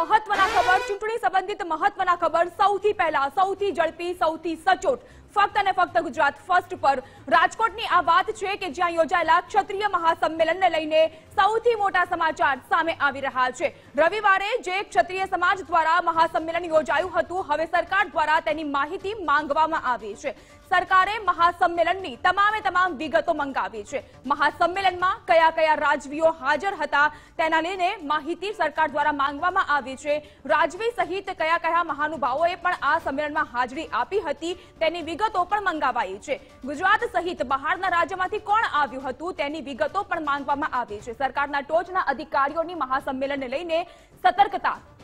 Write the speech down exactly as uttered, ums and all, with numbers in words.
મહત્વના ખબર, ચૂંટણી સંબંધિત મહત્વના ખબર સૌથી પહેલા, સૌથી ઝડપી, સૌથી સચોટ, ફક્ત અને ફક્ત ગુજરાત ફર્સ્ટ પર. રાજકોટની આ વાત છે કે જ્યાં યોજાયેલા ક્ષત્રિય મહાસંમેલનને લઈને સૌથી મોટા સમાચાર સામે આવી રહ્યા છે. રવિવારે જે ક્ષત્રિય સમાજ દ્વારા મહાસંમેલન યોજાયું હતું, હવે સરકાર દ્વારા તેની માહિતી માંગવામાં આવી છે. સરકારે મહાસંમેલનની તમામે તમામ વિગતો મંગાવી છે. મહાસંમેલનમાં કયા કયા રાજવીઓ હાજર હતા તેના લઈને માહિતી સરકાર દ્વારા માંગવામાં આવી છે. રાજવી સહિત કયા કયા મહાનુભાવોએ પણ આ સંમેલનમાં હાજરી આપી હતી તેની વિગતો પણ મંગાવાઈ છે. ગુજરાત સહિત બહારના રાજ્યમાંથી કોણ આવ્યું હતું તેની વિગતો પણ માંગવામાં આવી છે. સરકારના ટોચના અધિકારીઓની મહાસંમેલનને લઈને સતર્કતા